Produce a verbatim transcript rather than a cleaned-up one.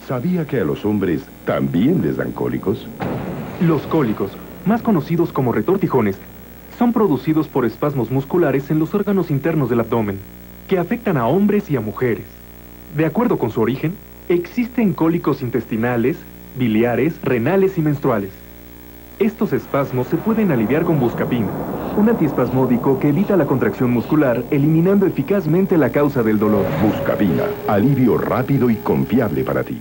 ¿Sabía que a los hombres también les dan cólicos? Los cólicos, más conocidos como retortijones, son producidos por espasmos musculares en los órganos internos del abdomen, que afectan a hombres y a mujeres. De acuerdo con su origen, existen cólicos intestinales, biliares, renales y menstruales. Estos espasmos se pueden aliviar con Buscapina, un antiespasmódico que evita la contracción muscular, eliminando eficazmente la causa del dolor. Buscapina, alivio rápido y confiable para ti.